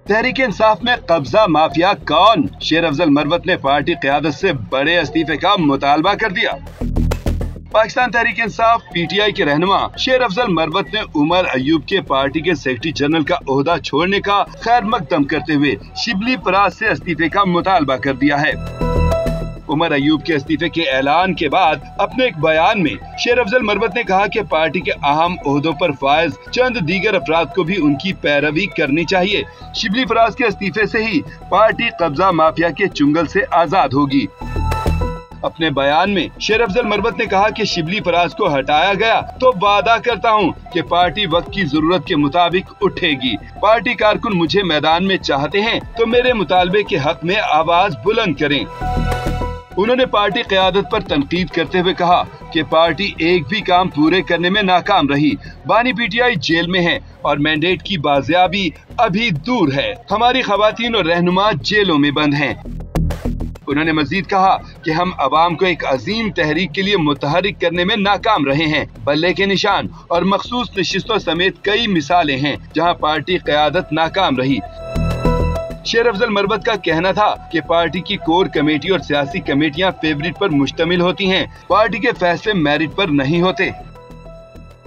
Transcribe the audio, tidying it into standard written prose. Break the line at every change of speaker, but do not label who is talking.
तहरीक इंसाफ में कब्जा माफिया कौन? शेर अफजल मरवत ने पार्टी क़यादत से बड़े इस्तीफे का मुतालबा कर दिया। पाकिस्तान तहरीक इंसाफ पीटीआई के रहनुमा शेर अफजल मरवत ने उमर अयूब के पार्टी के सेक्रेटरी जनरल का ओहदा छोड़ने का खैर मकदम करते हुए शिबली फराज से इस्तीफे का मुतालबा कर दिया है। उमर अयूब के इस्तीफे के ऐलान के बाद अपने एक बयान में शेर अफजल मरवत ने कहा कि पार्टी के अहम ओहदों पर फायज चंद दीगर अफराद को भी उनकी पैरवी करनी चाहिए। शिबली फराज के इस्तीफे से ही पार्टी कब्जा माफिया के चुंगल से आजाद होगी। अपने बयान में शेर अफजल मरवत ने कहा कि शिबली फराज को हटाया गया तो वादा करता हूं कि पार्टी वक्त की जरूरत के मुताबिक उठेगी। पार्टी कारकुन मुझे मैदान में चाहते हैं तो मेरे मुतालबे के हक में आवाज बुलंद करें। उन्होंने पार्टी क़यादत पर तनकीद करते हुए कहा कि पार्टी एक भी काम पूरे करने में नाकाम रही। बानी पीटीआई जेल में है और मैंडेट की बाजियाबी अभी दूर है। हमारी खवातीन और रहनुमा जेलों में बंद हैं। उन्होंने मजीद कहा कि हम अवाम को एक अजीम तहरीक के लिए मुतहरिक करने में नाकाम रहे हैं। बल्ले के निशान और मखसूस नशिस्तों समेत कई मिसालें हैं जहां पार्टी क़यादत नाकाम रही। शेर अफजल मरवत का कहना था कि पार्टी की कोर कमेटी और सियासी कमेटियां फेवरिट पर मुश्तमिल होती हैं। पार्टी के फैसले मेरिट पर नहीं होते।